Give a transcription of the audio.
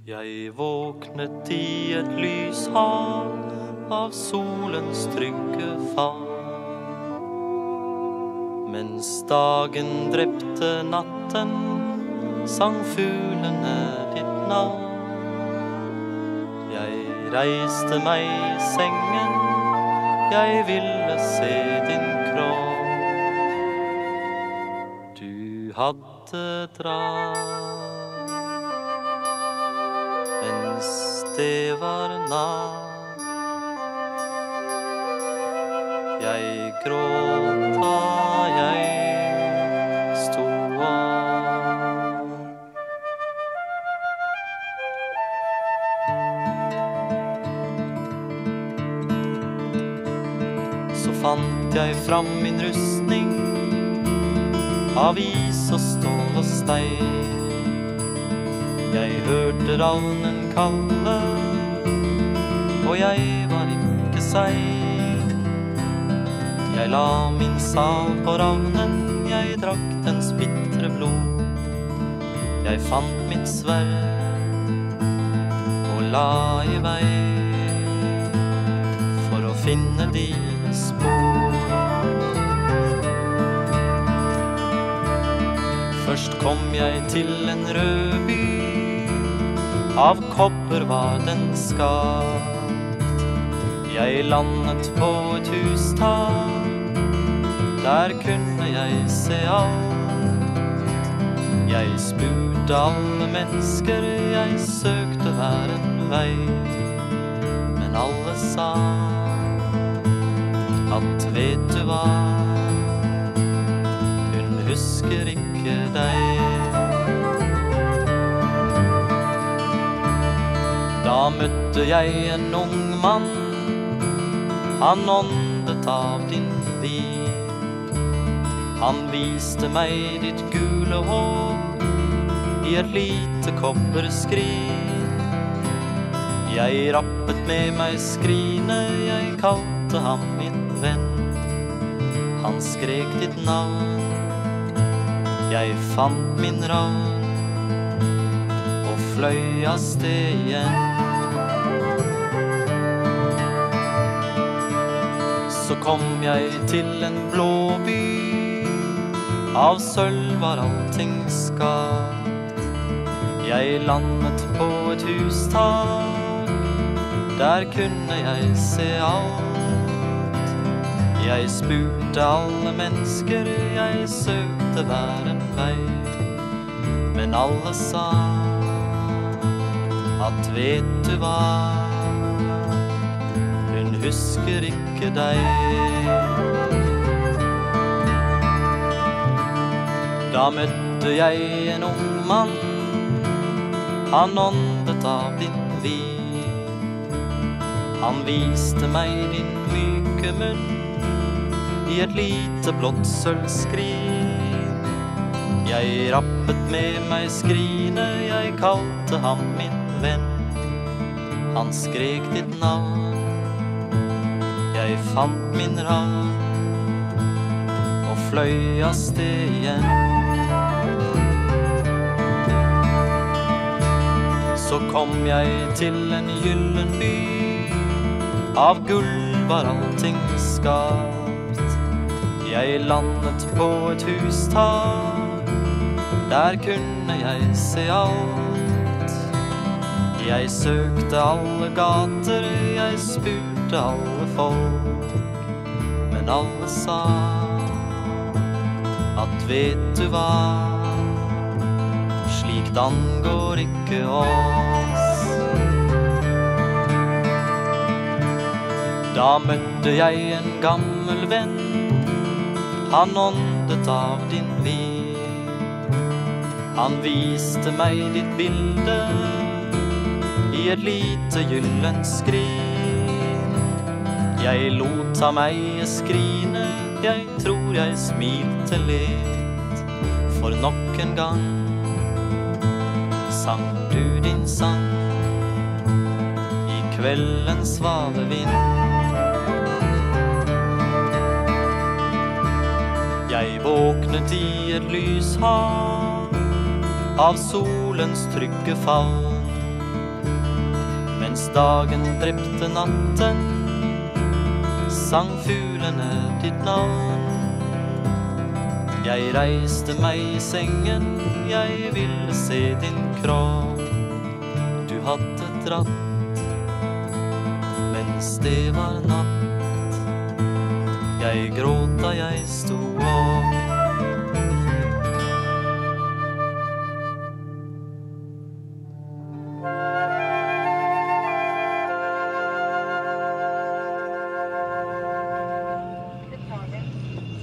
Jeg våknet i et lyshav av solens trygge fall. Mens dagen drepte natten, sang fuglene ditt navn. Jeg reiste meg i sengen, jeg ville se din kropp. Du hadde dratt, mens det var natt. Jeg gråt da jeg sto opp. Så fant jeg fram min rustning av is og stål og stein. Jeg hørte ravnen kalle, og jeg var ikke sein. Jeg la min sal på ravnen, jeg drakk dens bittre blod. Jeg fant mitt sverd og la i vei for å finne dine spor. Først kom jeg til en rød by, av kobber var den skapt. Jeg landet på et hustak, der kunne jeg se alt. Jeg spurte alle mennesker, jeg søkte hver en vei. Men alle sa at vet du hva, hun husker ikke deg. Da møtte jeg en ung mann, han åndet av din vin. Han viste meg ditt gule hår i et lite kobberskrin. Jeg rappet med meg skrinet, jeg kalte ham min venn. Han skrek ditt navn, jeg fant min ravn og fløy av sted igjen. Så kom jeg til en blå by, av sølv var allting skapt. Jeg landet på et hustak, der kunne jeg se alt. Jeg spurte alle mennesker, jeg søkte hver en vei. Men alle sa at vet du hva, hun husker ikke deg. Da møtte jeg en ung mann, han åndet av din vin. Han viste meg din myke munn i et lite blått sølvskrin. Jeg rappet med meg skrinet, jeg kalte ham min venn. Han skrek ditt navn, jeg fant min ravn og fløy av sted igjen. Så kom jeg til en gyllen by, av gull var allting skapt. Jeg landet på et hustak, der kunne jeg se alt. Jeg søkte alle gater, jeg spurte alle folk. Men alle sa at vet du hva, slikt angår ikke oss. Da møtte jeg en gammel venn, han åndet av din vin. Han viste meg ditt bilde i et lite gyllent skrin. Jeg lot av meg skrine, jeg tror jeg smilte litt. For nok en gang sang du din sang i kveldens svale vind. Jeg våknet i et lyshav av solens trygge favn. Mens dagen drepte natten, sang fuglene ditt navn. Jeg reiste meg i sengen, jeg ville se din kropp. Du hadde dratt, mens det var natt. Jeg gråt da jeg sto opp.